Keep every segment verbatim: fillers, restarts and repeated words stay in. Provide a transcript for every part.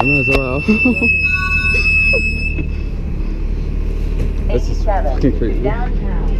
might as well. This is fucking crazy. Downtown.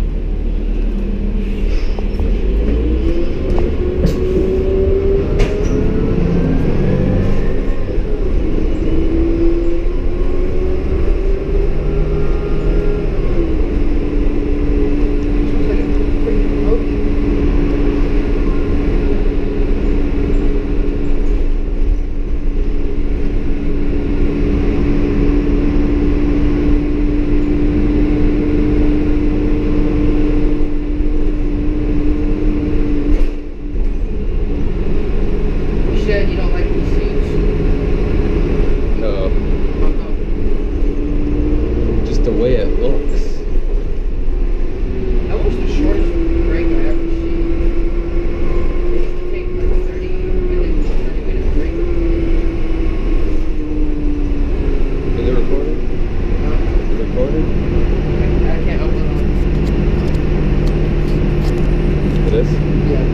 You don't like these seats? No. Just the way it looks. That was the shortest break I ever seen. They used to take like thirty minutes, thirty minute break. Is it recorded? Huh? Is it recorded? I, I can't open it. It is? Yeah.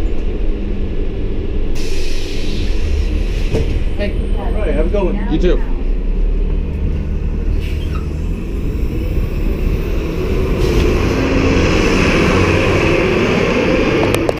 You too.